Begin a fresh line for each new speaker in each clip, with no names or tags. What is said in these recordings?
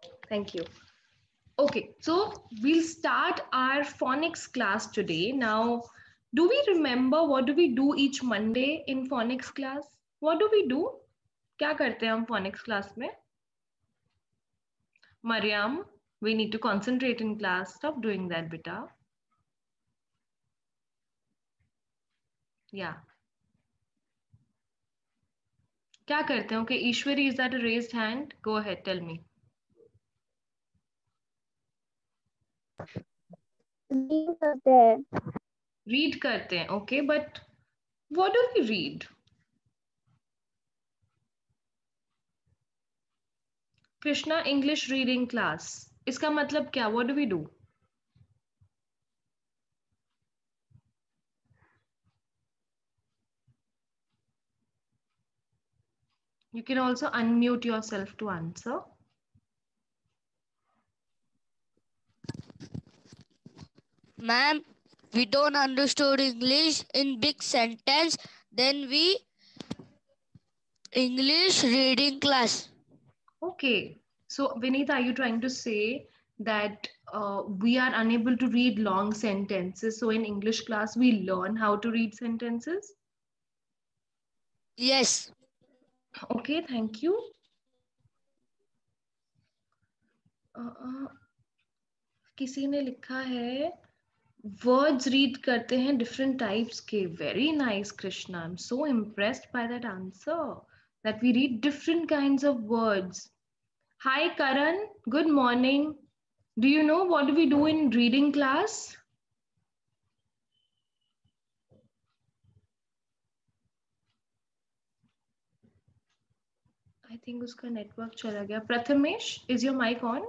Thank you. Okay, so we'll start our phonics class today. Now, do we remember what do we do each Monday in phonics class? What do we do? क्या करते हैं हम phonics class में? Mariam, we need to concentrate in class. Stop doing that, beta. Yeah. क्या करते हैं? Okay, Ishwari, is that a raised hand? Go ahead, tell me.
Read करते हैं.
Read करते हैं, okay, but what do we read? Krishna English reading class. इसका मतलब क्या? What do we do? You can also unmute yourself to answer.
Ma'am, we don't understood English in big sentence, then we English reading class.
Okay. So, Vinita, are you trying to say that we are unable to read long sentences? So, in English class, we learn how to read sentences?
Yes.
Okay, thank you. किसी ने लिखा है words read करते हैं different types के. Very nice, Krishna. I'm so impressed by that answer, that we read different kinds of words. Hi, Karan. Good morning. Do you know what do we do in reading class? I think उसका network चला गया. Prathamesh, is your mic on?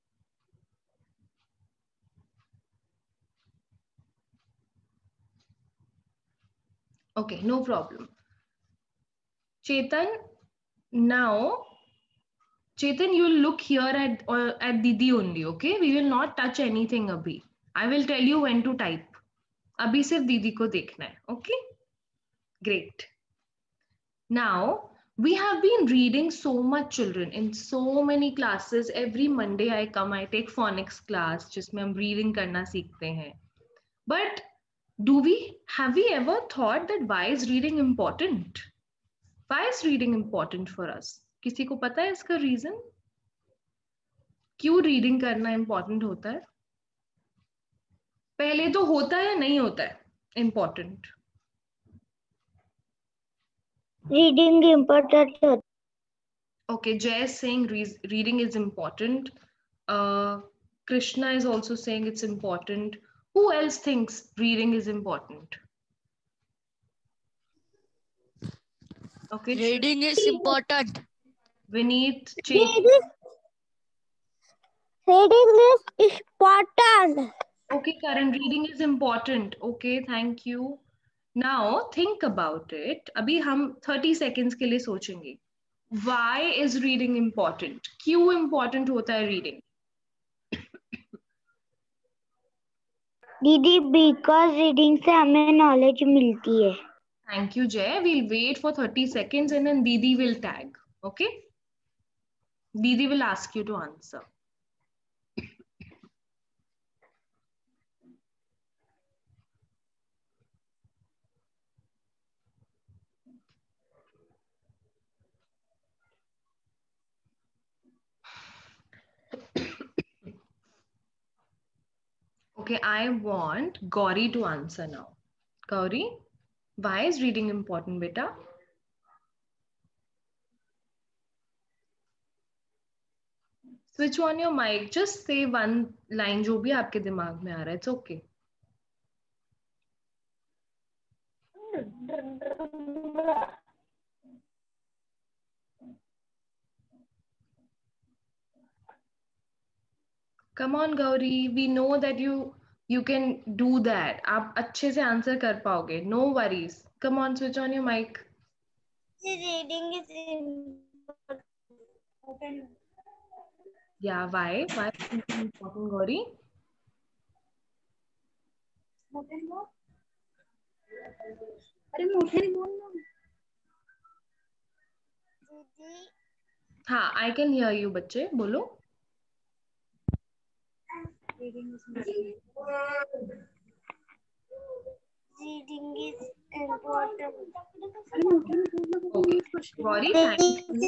Okay, no problem. Chetan, now, Chetan, you'll look here at Didi only, okay? We will not touch anything abhi. I will tell you when to type. Abhi सिर्फ दीदी को देखना है, okay? Great. Now, we have been reading so much, children, in so many classes. Every Monday I come, I take phonics class, जिसमें हम reading करना सीखते हैं. But have we ever thought that why is reading important? Why is reading important for us? किसी को पता है इसका reason? क्यों reading करना important होता है? पहले तो होता है या नहीं होता है important?
Reading important.
Okay, Jay is saying reading is important. Krishna is also saying it's important. Who else thinks reading is important? Okay,
Reading is important.
Vineet,
reading is important.
Okay, Karan, reading is important. Okay, thank you. Now think about it. अभी हम 30 seconds के लिए सोचेंगे. Why is reading important? क्यों important होता है reading?
दीदी because reading से हमें नॉलेज मिलती है.
Thank you, Jay. We'll wait for 30 seconds and then Didi will tag. Okay? Didi will ask you to answer. Okay, I want Gauri to answer now. Gauri, why is reading important, beta? Switch on your mic. Just say one line जो भी आपके दिमाग में आ रहा है. It's okay. Come on, Gauri. We know that you can do that. आप अच्छे से answer कर पाओगे. No worries. Come on, switch on your mic.
Reading is
Yeah, why? Why is reading important, Gauri?
अरे मोटे बोल ना.
हाँ, I can hear you, बच्चे. बोलो.
Reading is important.
Okay. Gauri, thank you.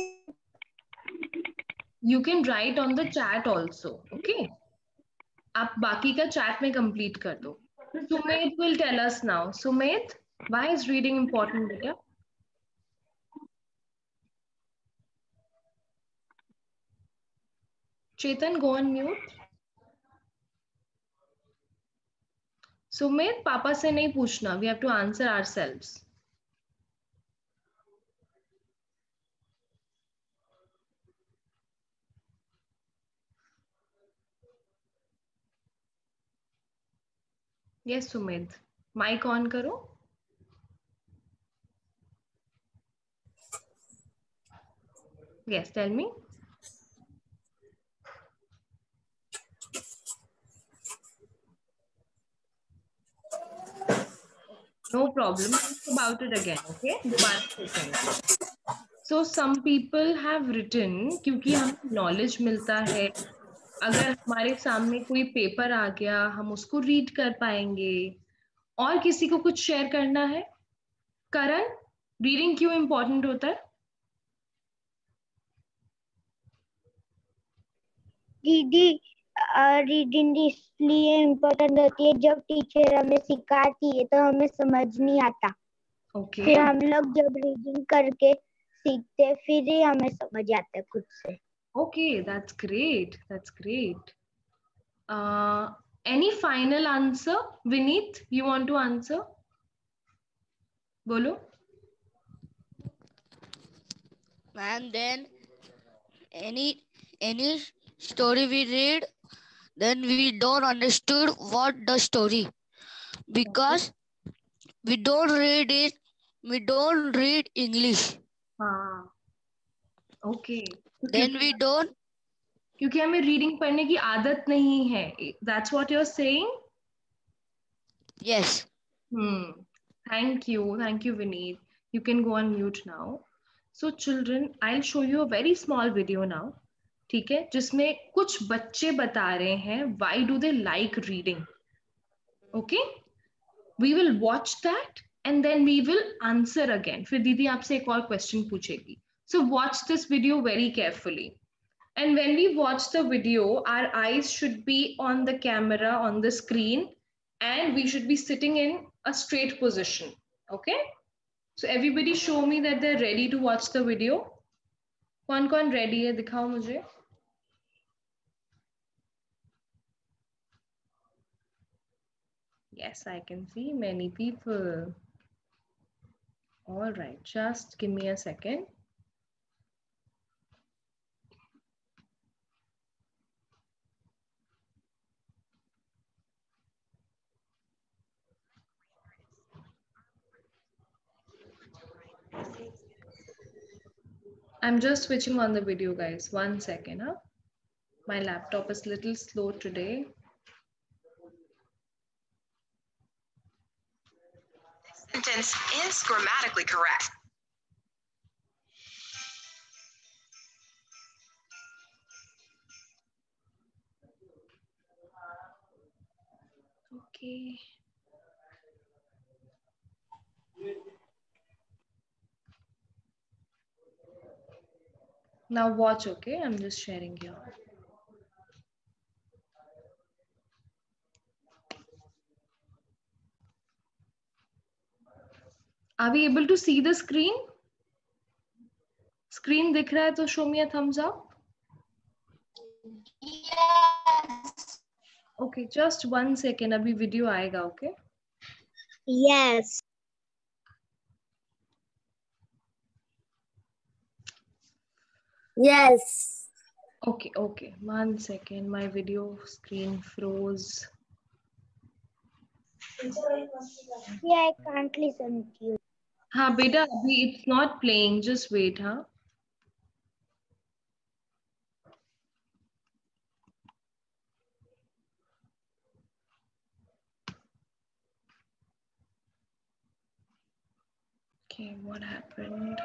You can write on the chat also. Okay. आप बाकी का chat में complete कर दो. Sumit will tell us now. Sumit, why is reading important, beta? Chetan, go on mute. Sumit, पापा से नहीं पूछना. We have to answer ourselves. Yes, Sumit. Mic on करो. Yes, tell me. No problem. Think about it again, okay? दोबारा सोचेंगे. So some people have written क्योंकि हमें knowledge मिलता है. अगर हमारे सामने कोई पेपर आ गया, हम उसको रीड कर पाएंगे. और किसी को कुछ शेयर करना है? करण, रीडिंग क्यों इम्पोर्टेंट होता है?
दीदी रीडिंग इसलिए इम्पोर्टेंट होती है जब टीचर हमें सिखाती है तो हमें समझ नहीं आता.
ओके.
फिर हम लोग जब रीडिंग करके सीखते हैं फिर ही हमें समझ आता है खुद से.
Okay, that's great. That's great. Any final answer? Vineet, you want to answer? बोलो.
And then any story we read, then we don't understood what the story, because we don't read it, we don't read English.
हाँ. Okay.
Then we don't.
क्योंकि हमें reading पढ़ने की आदत नहीं है. That's what you're saying?
Yes.
Thank you, Vineet. You can go on mute now. So children, I'll show you a very small video now. ठीक है, जिसमें कुछ बच्चे बता रहे हैं why do they like reading. Okay? We will watch that and then we will answer again. फिर दीदी आपसे एक और question पूछेगी. So watch this video very carefully. And when we watch the video, our eyes should be on the camera, on the screen, and we should be sitting in a straight position. Okay? So everybody show me that they're ready to watch the video. कौन ready है? दिखाओ मुझे. Yes, I can see many people. All right, just give me a second. I'm just switching on the video, guys. 1 second. Huh? My laptop is a little slow today.
Sentence is grammatically correct.
Okay. Now watch, okay? I'm just sharing here. Are we able to see the screen? Screen दिख रहा है तो show me a thumbs up.
Yes.
Okay, just 1 second. अभी video आएगा, okay?
Yes. Yes.
Okay. 1 second. My video screen froze.
Yeah, I can't listen to you.
हाँ बेटा अभी it's not playing. Just wait, हाँ. Okay, what happened?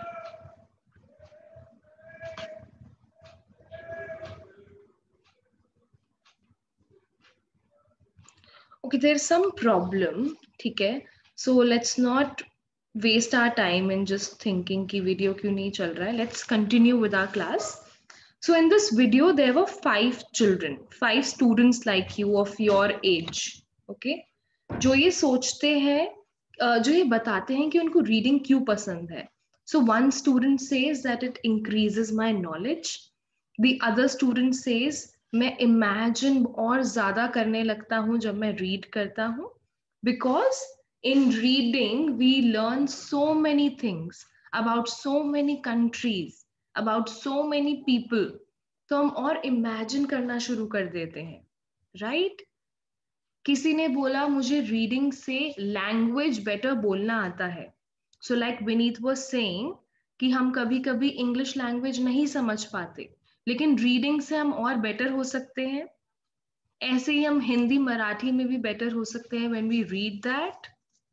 Okay, there's some problem. ठीक है, so let's not waste our time in just thinking कि video क्यों नहीं चल रहा है. Let's continue with our class. So in this video, there were 5 children, 5 students like you of your age. Okay, जो ये सोचते हैं, जो ये बताते हैं कि उनको reading क्यों पसंद है. So one student says that it increases my knowledge. The other student says मैं imagine और ज्यादा करने लगता हूँ जब मैं read करता हूँ. Because in reading we learn so many things about so many countries, about so many people. तो हम और imagine करना शुरू कर देते हैं, right? किसी ने बोला मुझे reading से language better बोलना आता है. So like Vineet was saying कि हम कभी कभी English language नहीं समझ पाते, लेकिन रीडिंग से हम और बेटर हो सकते हैं. ऐसे ही हम हिंदी मराठी में भी बेटर हो सकते हैं when we read that.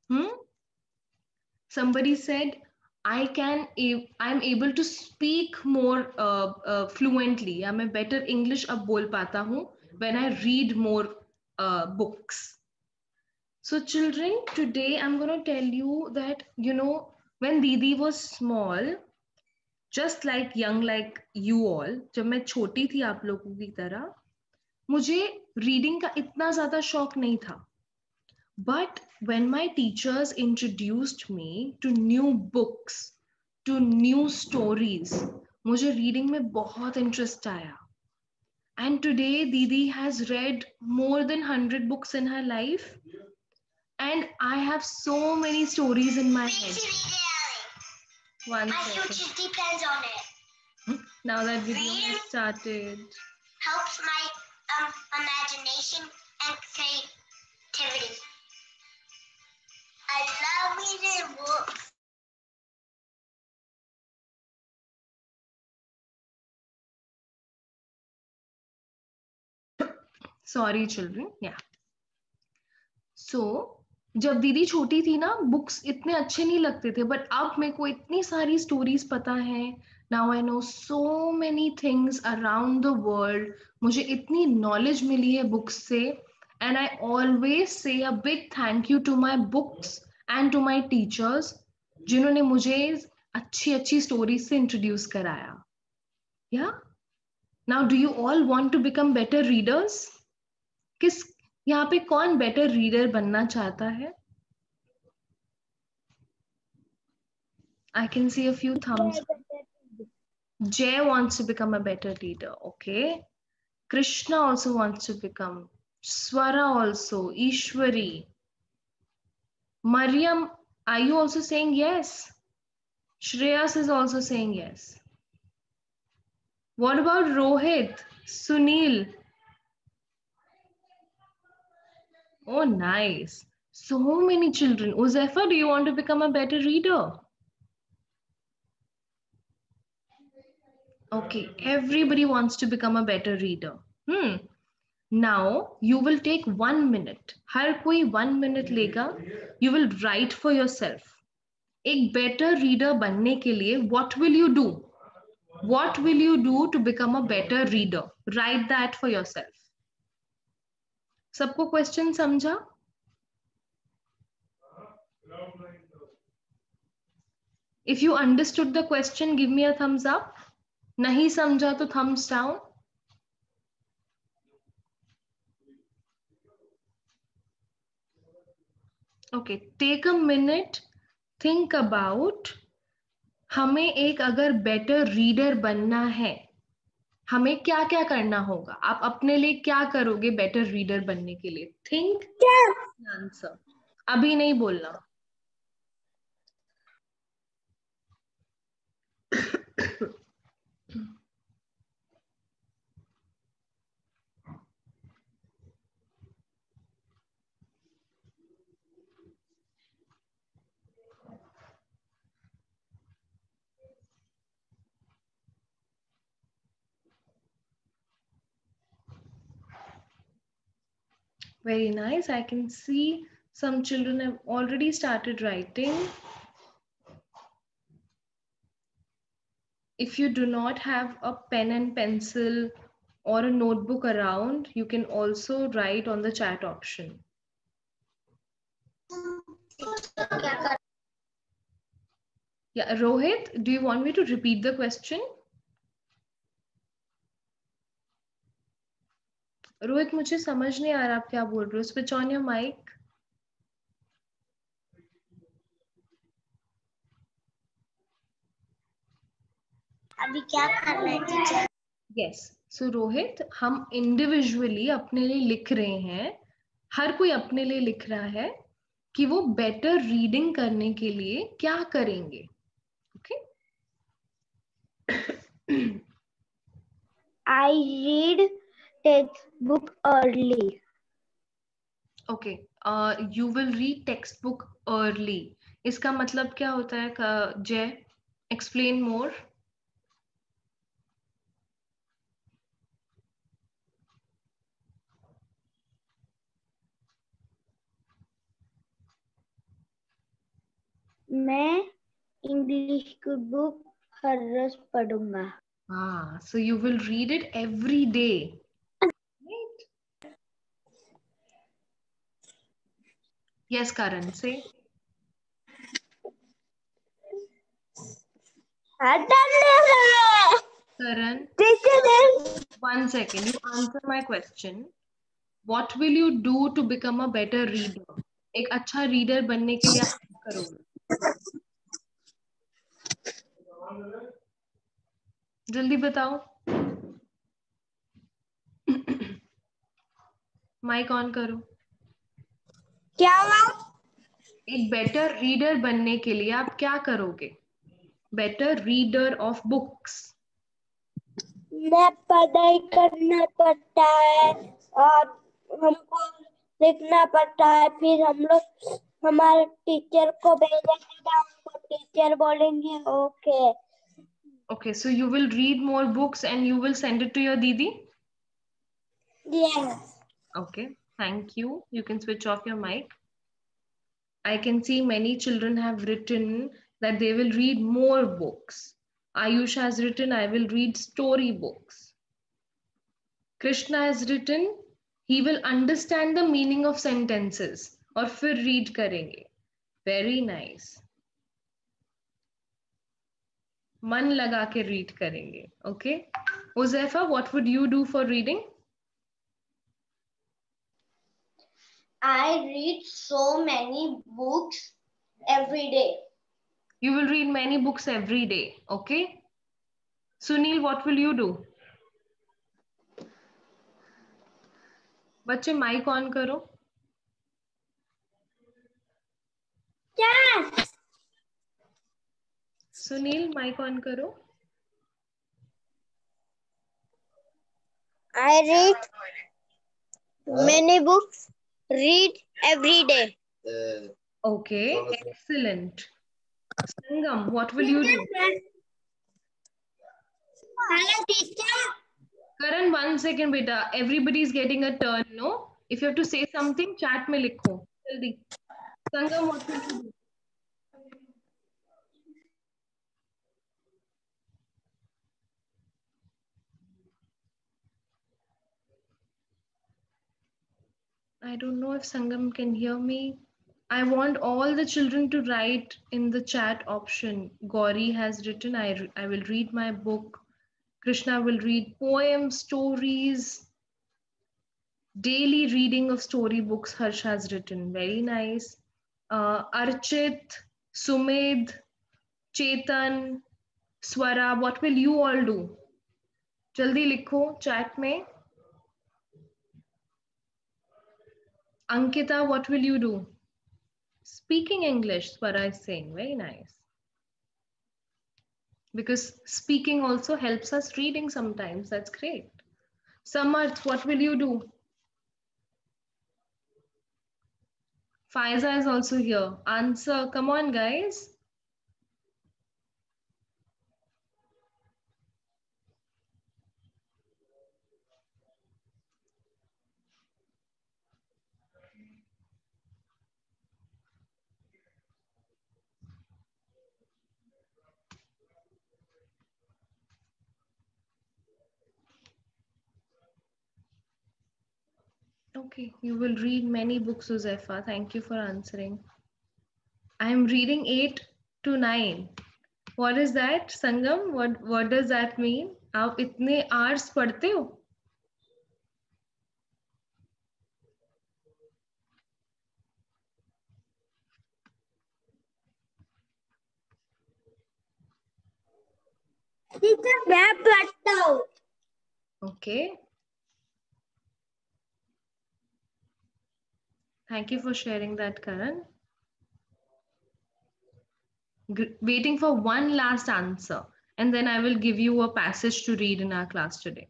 Somebody said I'm able to speak more fluently. या मैं better English अब बोल पाता हूँ when I read more books. So children, today I'm going to tell you that, you know, when Didi was small, just like young like you all, जब मैं छोटी थी आप लोगों की तरह, मुझे रीडिंग का इतना ज्यादा शौक नहीं था. But when my teachers introduced me to new books, to new stories, मुझे रीडिंग में बहुत इंटरेस्ट आया. And today Didi has read more than 100 books in her life, and I have so many stories in my head. One
My
second.
future depends on it.
Now that video has started.
Helps my imagination and creativity. I love reading books.
Sorry children. Yeah. So जब दीदी छोटी थी ना, books इतने अच्छे नहीं लगते थे, बट अब मेरे को इतनी सारी स्टोरीज पता है. Now I know so many things around the world. मुझे इतनी नॉलेज मिली है बुक्स से, and I always say a big thank you to my books and to my teachers, जिन्होंने मुझे अच्छी अच्छी स्टोरीज से इंट्रोड्यूस कराया. या now do you all want to become better readers? किस यहाँ पे कौन बेटर रीडर बनना चाहता है? I can see a few thumbs. Jay wants to become a better leader. Okay. Krishna also wants to become. Swara also. Ishwari. Mariam, are you also saying yes? Shreyas is also saying yes. What about Rohit? Sunil? Oh, nice. So many children. Uzefa, do you want to become a better reader? Okay, everybody wants to become a better reader. Now you will take 1 minute. हर कोई 1 minute लेगा. You will write for yourself. एक better reader बनने के लिए what will you do? What will you do to become a better reader? Write that for yourself. सबको question समझा? If you understood the question, give me a thumbs up. नहीं समझा तो thumbs down. Okay, take a minute, think about हमें एक अगर better reader बनना है, हमें क्या क्या करना होगा? आप अपने लिए क्या करोगे better reader बनने के लिए? Think, answer. अभी नहीं बोलना. Very nice. I can see some children have already started writing. If you do not have a pen and pencil or a notebook around, you can also write on the chat option. Yeah, Rohit, do you want me to repeat the question? Rohit मुझे समझ नहीं आ रहा आप क्या बोल रहे हो. Switch on your mic.
अभी क्या करना है टीचर?
Yes. So रोहित, हम इंडिविजुअली अपने लिए लिख रहे हैं. हर कोई अपने लिए लिख रहा है कि वो बेटर रीडिंग करने के लिए क्या करेंगे. Okay?
I read textbook early.
Okay. You will read text book early. इसका मतलब क्या होता है जय? Explain more.
मैं इंग्लिश की बुक हर रोज पढ़ूंगा.
So you will read it every day. Right? Yes, Karan, say. Karan, one second. You answer my question. What will you do to become a better reader? एक अच्छा reader बनने के लिए आप क्या करोगे? जल्दी बताओ. माइक ऑन करो.
क्या हुआ?
एक बेटर रीडर बनने के लिए आप क्या करोगे? Better reader of books.
मैं पढ़ाई करना पड़ता है और हमको लिखना पड़ता है. फिर हम लोग हमारे टीचर को भेजेंगे. हमको टीचर बोलेंगे okay.
Okay, so you will read more books and you will send it to your Didi?
Yes.
Okay, thank you. You can switch off your mic. I can see many children have written that they will read more books. Ayush has written, I will read story books. Krishna has written, he will understand the meaning of sentences और फिर read करेंगे. Very nice. मन लगा के read करेंगे. Okay? Uzefa, what would you do for reading?
I read so many books every day.
You will read many books every day. Okay? Sunil, what will you do? बच्चे mic on करो.
Yes.
Sunil mic on करो.
I read many books. Read every day.
Okay, excellent. Sangam, what will you do?
Hello, teacher.
Karan, 1 second, beta. Everybody is getting a turn, no? If you have to say something, chat में लिखो. जल्दी. Sangam, what will you do? I don't know if Sangam can hear me. I want all the children to write in the chat option. Gauri has written, I will read my book. Krishna will read poems, stories. Daily reading of storybooks, Harsh has written. Very nice. Archit, Sumedh, Chetan, Swara, what will you all do? Jaldi likho chat mein. Ankita, what will you do? Speaking English, Swara is saying. Very nice. Because speaking also helps us reading sometimes. That's great. Samarth, what will you do? Faiza is also here. Answer. Come on, guys. Okay, you will read many books, Uzefa. Thank you for answering. I am reading 8 to 9. What is that, Sangam? What does that mean? आप इतने hours पढ़ते हो?
Teacher मैं पढ़ता हूँ.
Okay. Thank you for sharing that, Karan. Waiting for one last answer, and then I will give you a passage to read in our class today.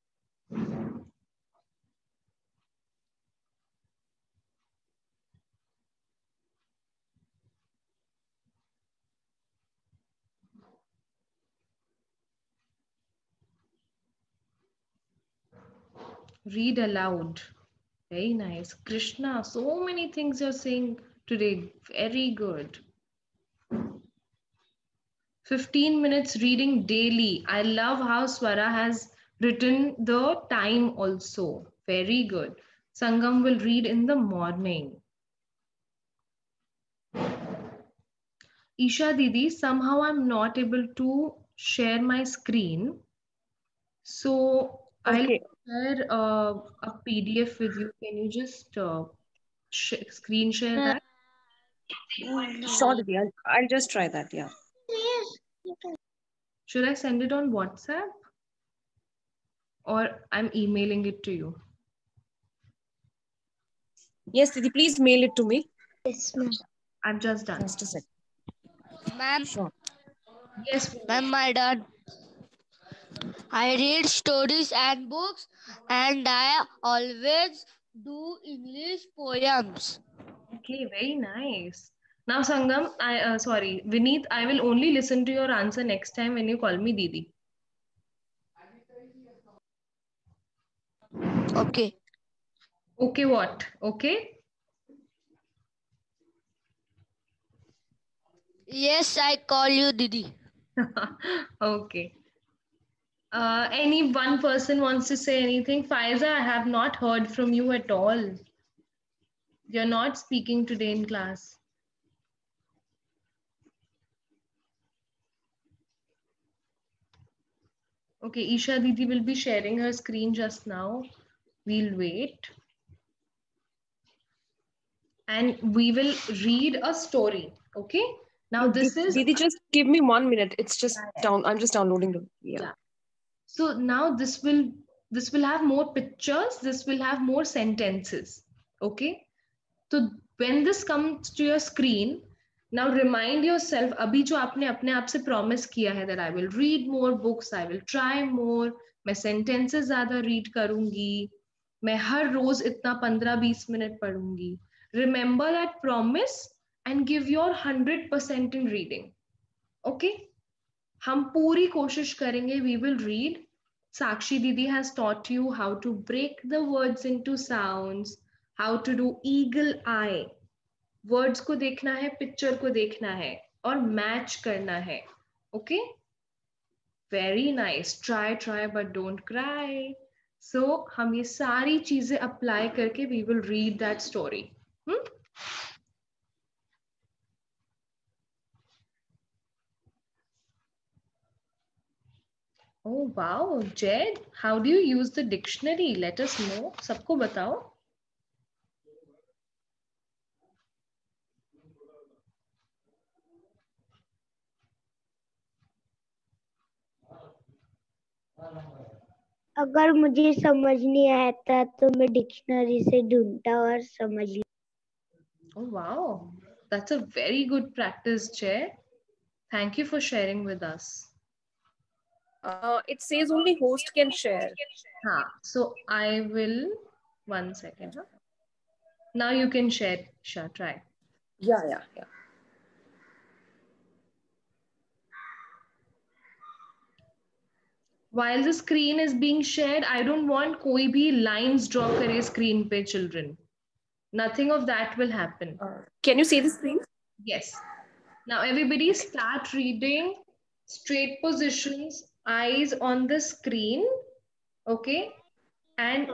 Read aloud. Very nice. Krishna, so many things you're saying today. Very good. 15 minutes reading daily. I love how Swara has written the time also. Very good. Sangam will read in the morning. Isha Didi, somehow I'm not able to share my screen. So
Okay.
I'll share a PDF with you. Can you just screen share that?
Sure, Didi. I'll just try that. Yeah.
Should I send it on WhatsApp? Or I'm emailing it to you?
Yes, Didi. Please mail it to me.
Yes, ma'am.
I've just done.
Just a sec.
Ma'am,
Sure.
Yes.
ma'am, I done. I read stories and books, and I always do English poems.
Okay, very nice. Now, Sangam, sorry, Vineet, I will only listen to your answer next time when you call me Didi.
Okay.
Okay, what? Okay?
Yes, I call you Didi.
Okay. Any one person wants to say anything? Faiza, I have not heard from you at all. You're not speaking today in class. Okay, Isha Didi will be sharing her screen just now. We'll wait. And we will read a story. Okay? Now this is...
Didi, just give me 1 minute. It's just down. I'm just downloading them. Yeah.
So now this will have more pictures. This will have more sentences. Okay? So when this comes to your screen, now remind yourself, अभी जो आपने अपने आप से promise किया है that I will read more books, I will try more, मैं sentences ज़्यादा read करूँगी, मैं हर रोज इतना 15-20 मिनट पढ़ूंगी. Remember that promise and give your 100% in reading. Okay? हम पूरी कोशिश करेंगे. We will read. Sakshi Didi has taught you how to break the words into sounds, how to do eagle eye. Words को देखना है, picture को देखना है और match करना है. Okay? Very nice. Try, but don't cry. So हम ये सारी चीजें apply करके we will read that story. Oh wow, Jed, how do you use the dictionary? Let us know. सबको बताओ.
अगर मुझे समझ नहीं आता तो मैं डिक्शनरी से ढूंढता और समझ लिया.
Oh wow, that's a very good practice, Jed. Thank you for sharing with us.
It says only host can share.
So I will, 1 second. Huh? Now you can share, Isha, try.
Yeah.
While the screen is being shared, I don't want koi bhi lines draw kare screen pe, children. Nothing of that will happen.
Can you see the screen?
Yes. Now everybody start reading. Straight positions, eyes on the screen. Okay. And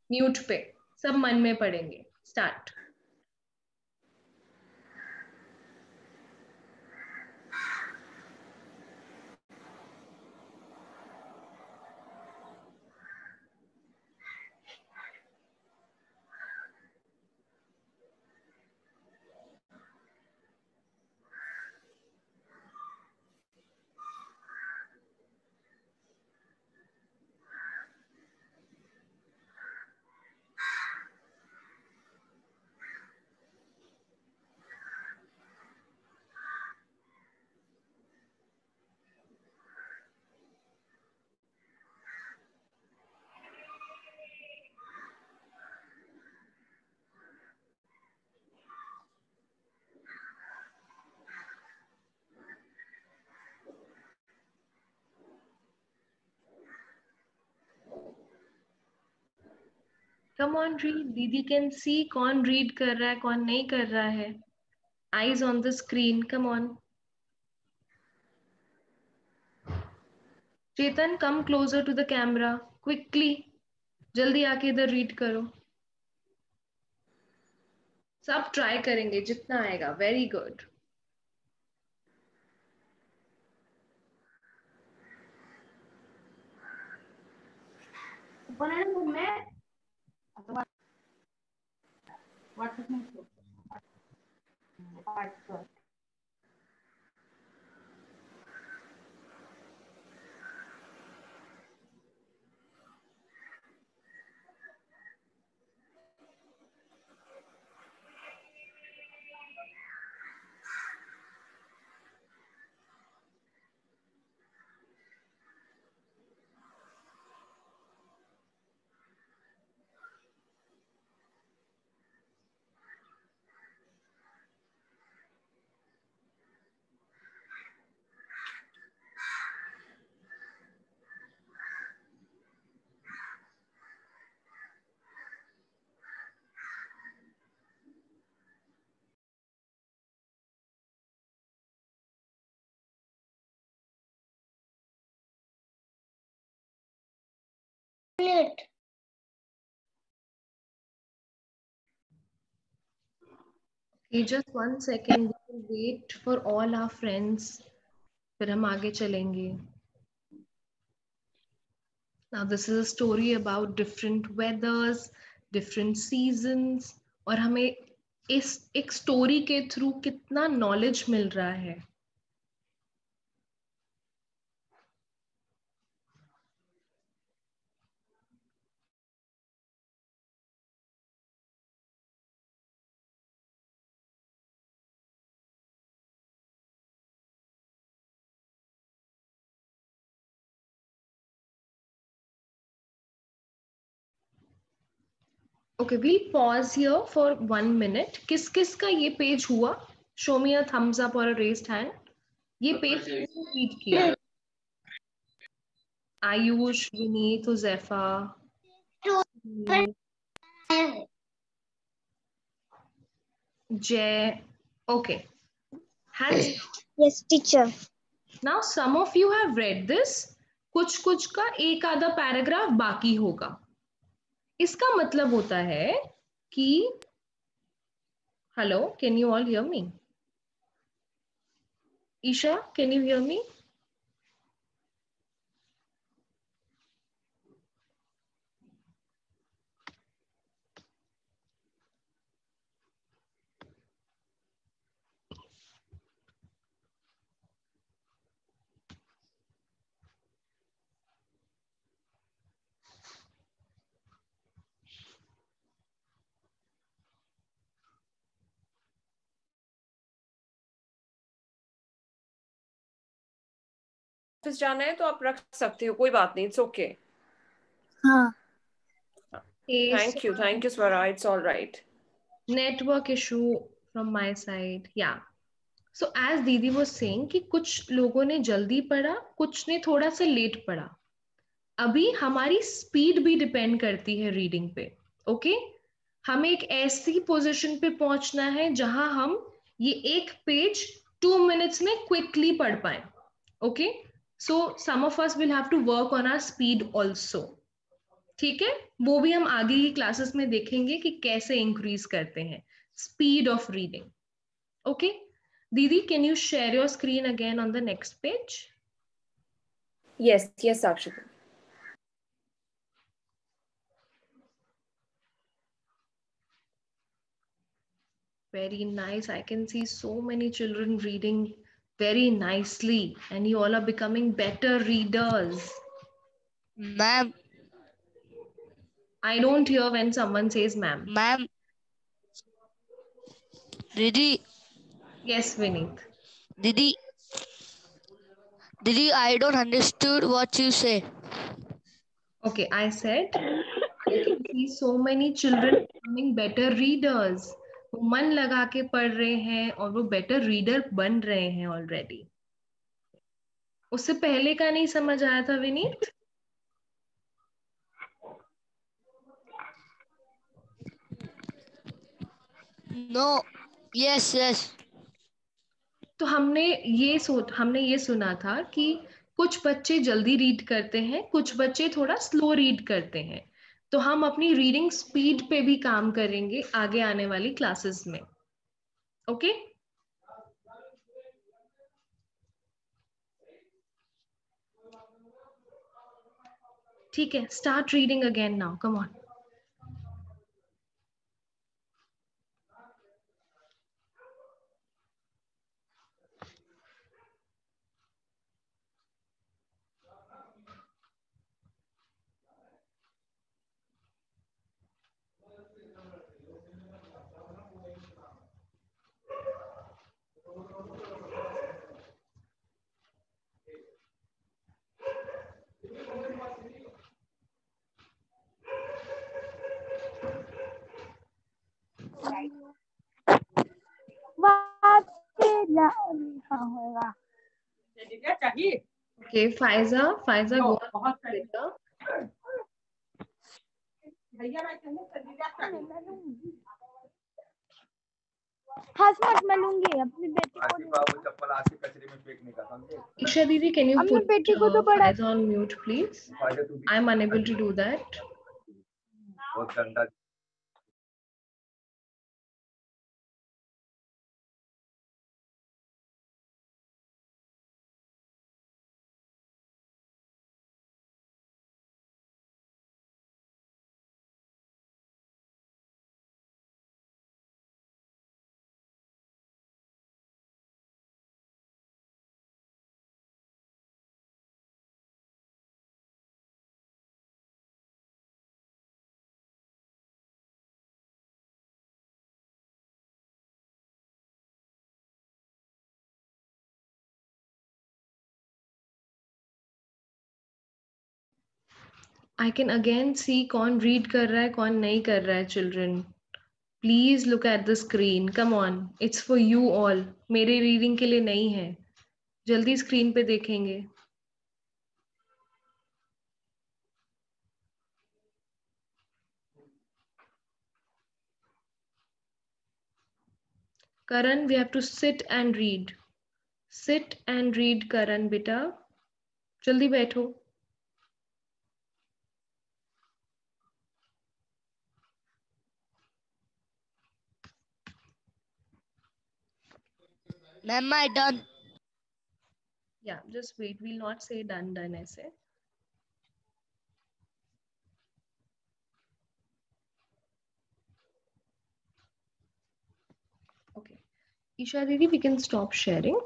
mute पे, सब मन में पढ़ेंगे. Start. Come on, read. दीदी can see कौन read कर रहा है, कौन नहीं कर रहा है. Eyes on the screen. Come on. Chetan, come closer to the camera. Quickly. जल्दी आके इधर read करो. सब ट्राई करेंगे जितना आएगा. Very good.
Minute.
Okay, just 1 second. We will wait for all our friends. फिर हम आगे चलेंगे. Now this is a story about different weathers, different seasons, और हमें इस एक स्टोरी के थ्रू कितना नॉलेज मिल रहा है. Okay, we'll pause here for 1 minute. किस किस का ये पेज हुआ? Show me a thumbs up or a raised hand. ये पेज read किया. Ayush, Vineet, Huzaifa. Jay. Okay. Hands.
Yes, teacher.
Now some of you have read this. कुछ कुछ का एक आधा पैराग्राफ बाकी होगा. इसका मतलब होता है कि hello, can you all hear me? Isha, can you hear me?
Office जाना है तो आप रख सकते हो, कोई बात नहीं, इट्स ओके.
हाँ.
Thank you Swara, it's all right.
Network issue from my side. Yeah. So as दीदी was saying कि कुछ लोगों ने जल्दी पढ़ा, कुछ ने थोड़ा सा लेट पढ़ा. अभी हमारी स्पीड भी डिपेंड करती है रीडिंग पे. ओके, हमें एक ऐसी पोजीशन पे पहुंचना है जहां हम ये एक पेज 2 मिनट्स में क्विकली पढ़ पाए. Okay, so some of us will have to work on our speed also. ठीक है, वो भी हम आगे की क्लासेस में देखेंगे कि कैसे इंक्रीज करते हैं स्पीड ऑफ रीडिंग. ओके दीदी, can you share your screen again on the next page?
Yes, yes, Sakshi.
Very nice. I can see so many children reading very nicely, and you all are becoming better readers.
Ma'am,
I don't hear when someone says ma'am.
ma'am, Didi,
Yes, Vineet.
Didi, Didi, I don't understood what you say.
Okay, I said I can see so many children becoming better readers. वो मन लगा के पढ़ रहे हैं और वो better reader बन रहे हैं ऑलरेडी. उससे पहले का नहीं समझ आया था विनीत?
No, yes, yes.
तो हमने ये सुना था कि कुछ बच्चे जल्दी रीड करते हैं, कुछ बच्चे थोड़ा स्लो रीड करते हैं. तो हम अपनी रीडिंग स्पीड पे भी काम करेंगे आगे आने वाली क्लासेस में. ओके ठीक है, start reading again now, come on.
होगा.
ओके फाइजा गो बेटा.
हंस मत, मैं लूंगी अपनी बेटी को.
चप्पल आज के कचरे में फेंकने का, समझे?
ईशा दीदी, कैन यू
अपनी
पुट
बेटी को तो बड़ा
Faiza on mute please? I am unable to do that.
बहुत गंदा.
I can again see कौन read कर रहा है कौन नहीं कर रहा है. Children, please look at the screen. Come on, it's for you all. मेरे reading के लिए नहीं है. जल्दी screen पे देखेंगे. Karan, we have to sit and read. Sit and read, Karan बेटा. जल्दी बैठो.
Ma'am, I done.
Yeah, just wait. We'll not say done ऐसे. Okay. Isha Didi, we can stop sharing.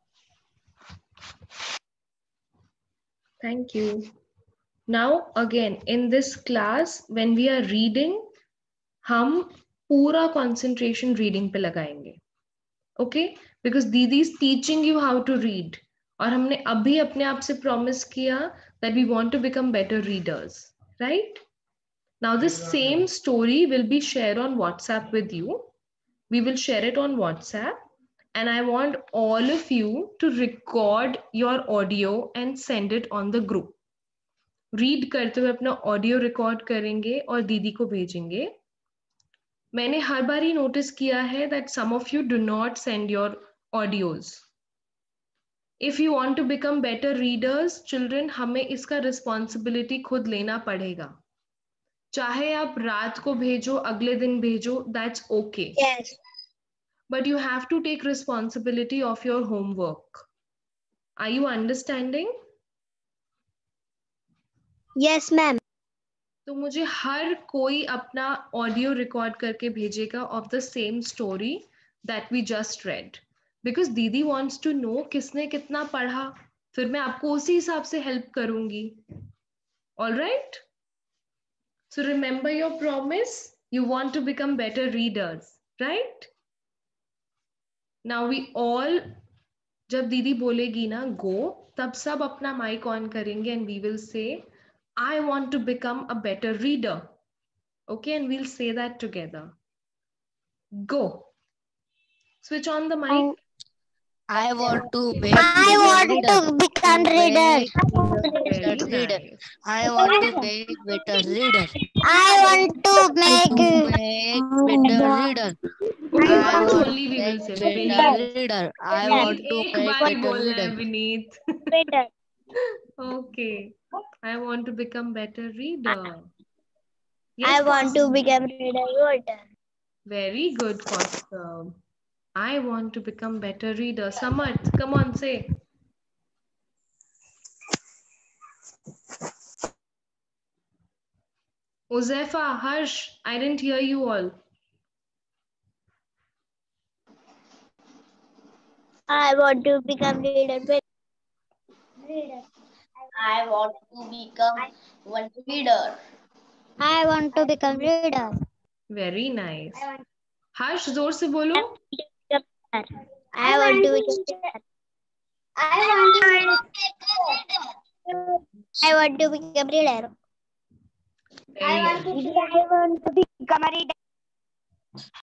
Thank you. Now again, in this class, when we are reading, हम पूरा concentration reading पे लगाएंगे. Okay? Because Didi is teaching you how to read. और हमने अभी अपने आप से promise किया that we want to become better readers. Right? Now this same story will be shared on WhatsApp with you. We will share it on WhatsApp. And I want all of you to record your audio and send it on the group. Read करते हुए अपना audio record करेंगे और दीदी को भेजेंगे. मैंने हर बार ही notice किया है that some of you do not send your audios. If you want to become better readers, children, हमें इसका responsibility खुद लेना पड़ेगा. चाहे आप रात को भेजो, अगले दिन भेजो, that's okay.
Yes.
But you have to take responsibility of your homework. Are you understanding?
Yes, ma'am.
तो मुझे हर कोई अपना ऑडियो रिकॉर्ड करके भेजेगा of the same story that we just read. Because दीदी wants to know किसने कितना पढ़ा, फिर मैं आपको उसी हिसाब से हेल्प करूंगी. All right? So remember your promise. You want to become better readers, right? Now we all, जब दीदी बोलेगी ना go, तब सब अपना माइक ऑन करेंगे and we will say, I want to become a better reader. Okay, and we'll say that together. Go. Switch on the mic.
I want to make
I want to become reader.
Very
reader.
nice.
I want to make better reader.
I want to make
better reader. I want
Only we will say.
better reader. I want to
एक
make
बार ही
better
बोलना है
reader.
Vineet.
better.
Okay. I want to become better reader.
I
Yes,
want to become reader.
very good, Kaustav. I want to become better reader. Samarth, come on, say. Uzefa, Harsh, I didn't hear you all.
I want to become reader.
I want to become one reader.
I want to become reader.
Very nice. Harsh, जोर से बोलो.
I want to become I want to become reader.
Very nice.
I want to become a reader.